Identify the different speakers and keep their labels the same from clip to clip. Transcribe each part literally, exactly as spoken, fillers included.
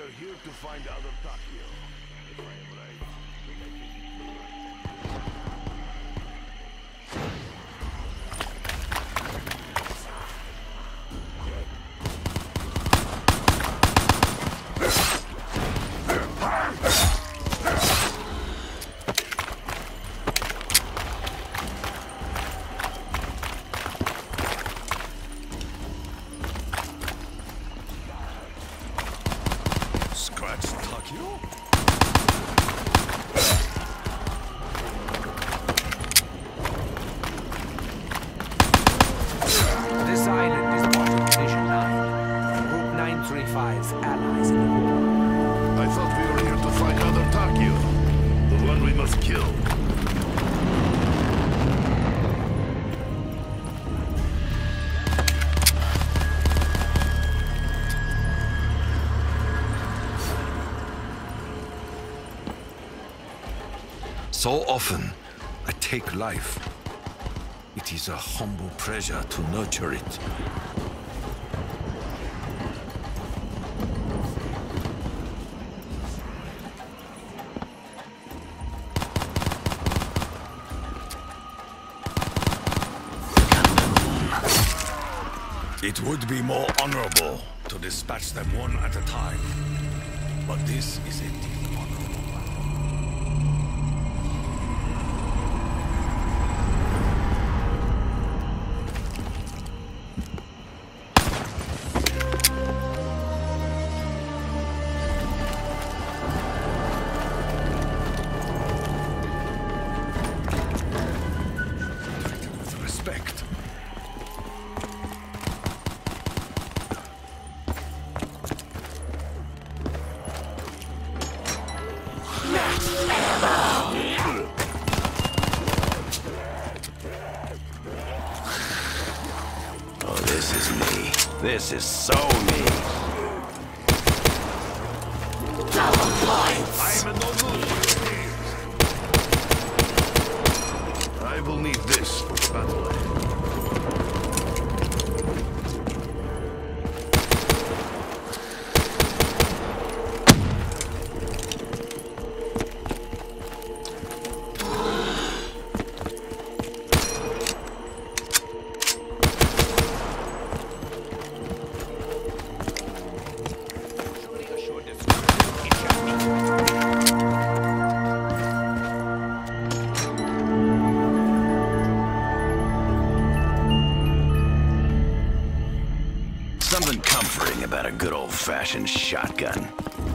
Speaker 1: are here to find other Takio. If I am right, then I think it's the right.
Speaker 2: Allies in the war.
Speaker 1: I thought we were here to find other Takio. The one we must kill.
Speaker 3: So often, I take life. It is a humble pleasure to nurture it. It would be more honorable to dispatch them one at a time. But this is a dishonorable. Treated with respect.
Speaker 4: Oh, this is me. This is so me. Double points.
Speaker 1: I'm in no mood for your games. I will need this for the battle ahead.
Speaker 4: Something comforting about a good old-fashioned shotgun.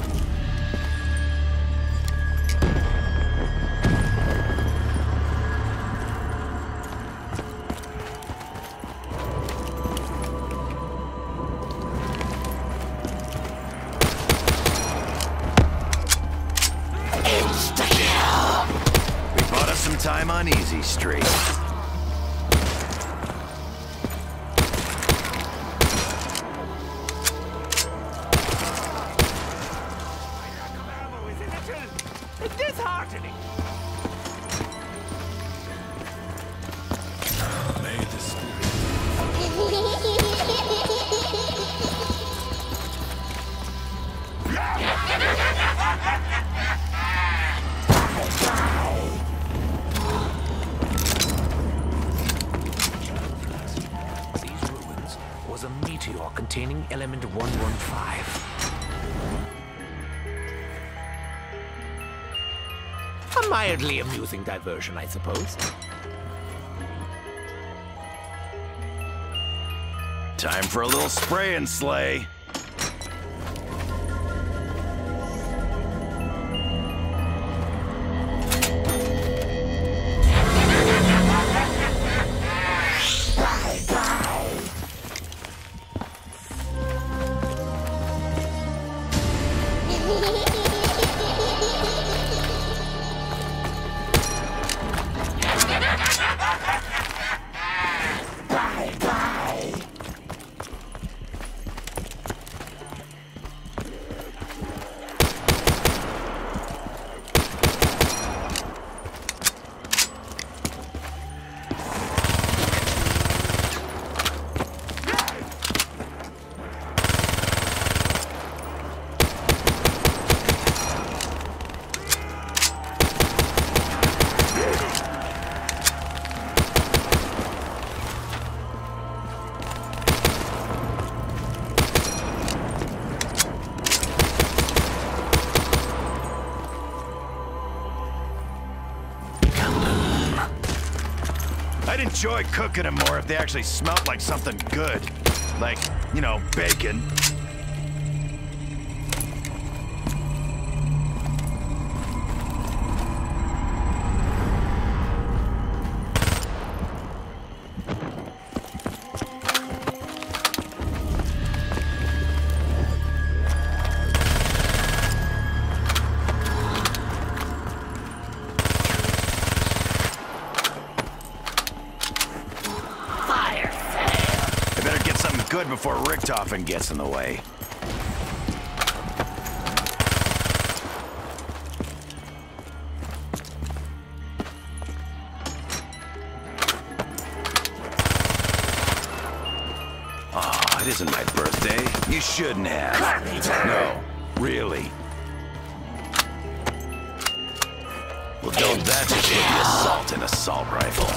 Speaker 4: Insta-kill! We bought us some time on Easy Street.
Speaker 2: Disheartening.
Speaker 3: May the spirit.
Speaker 2: These ruins was a meteor containing element one one five. A mildly amusing diversion, I suppose.
Speaker 4: Time for a little spray and slay.
Speaker 5: enjoy cooking them more if they actually smelt like something good. Like, you know, bacon. Good before Richtofen gets in the way. Aw, it isn't my birthday. You shouldn't have. No, really. Well, don't that just give you assault and assault rifle?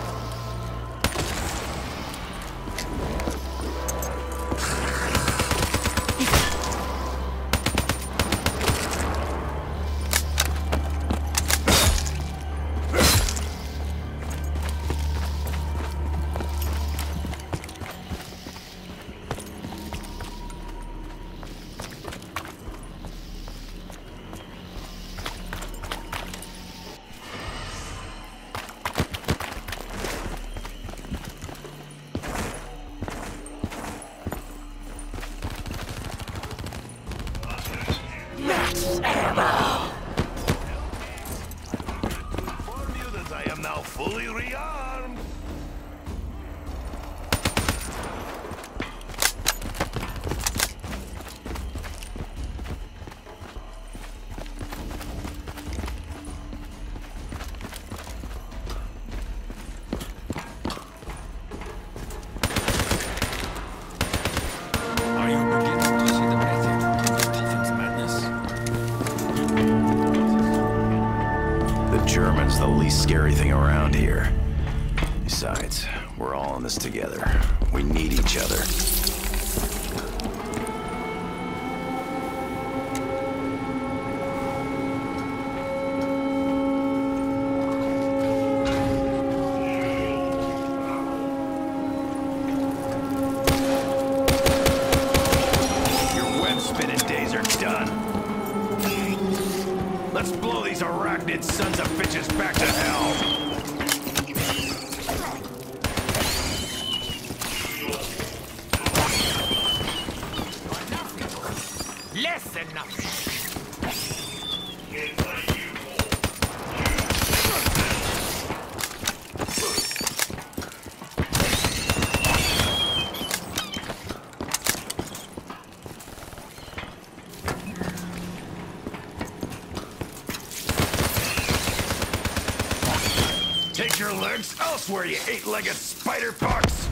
Speaker 1: Fully rearmed.
Speaker 3: Are you beginning to see the method of Richtofen's madness?
Speaker 5: The German's the least scary thing around here. Besides, we're all in this together. We need each other. Your web-spinning days are done. Let's blow these arachnid sons of bitches back to hell!
Speaker 2: Less enough.
Speaker 5: Take your legs elsewhere, you eight-legged spider pox!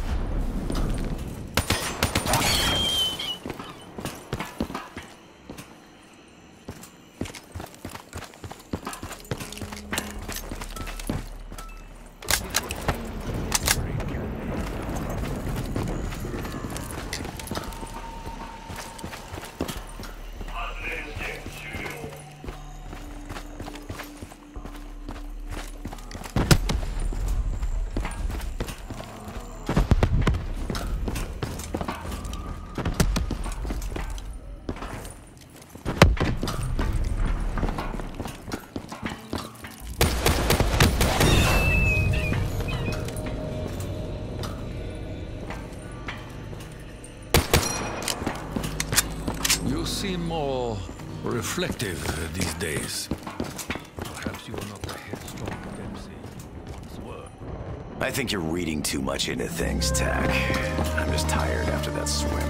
Speaker 3: You seem more reflective these days. Perhaps you are not the headstrong Dempsey you once were.
Speaker 5: I think you're reading too much into things, Tack. I'm just tired after that swim.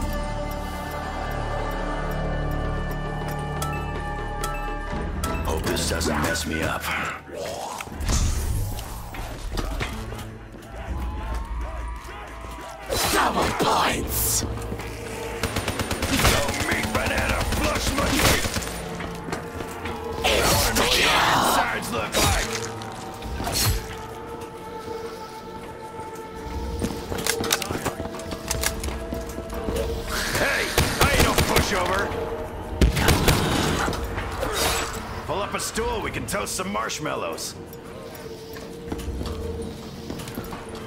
Speaker 5: Hope this doesn't mess me up.
Speaker 2: Double points.
Speaker 5: Sides look like. Hey, I ain't no pushover. Pull up a stool, we can toast some marshmallows.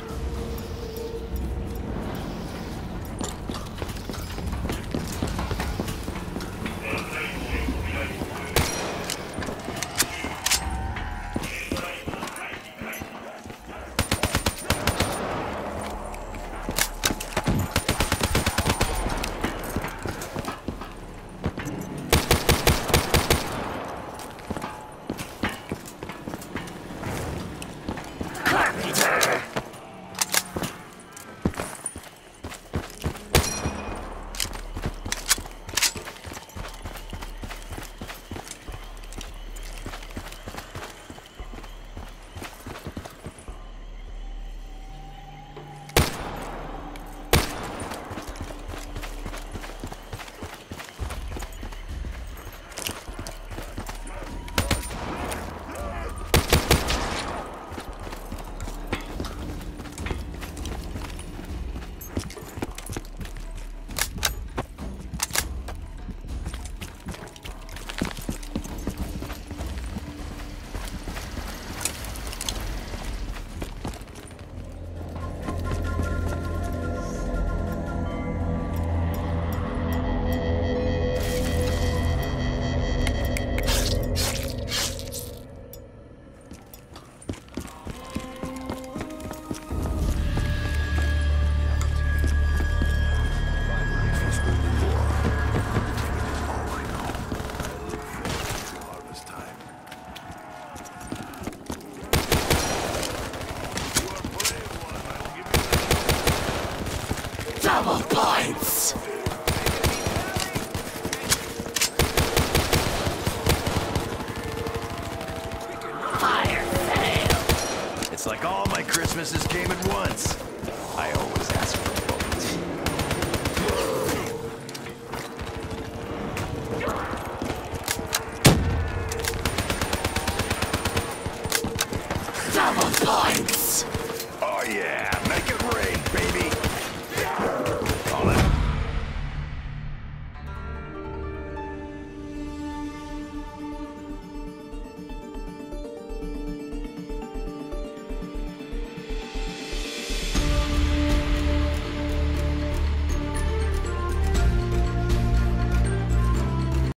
Speaker 5: Christmases came at once.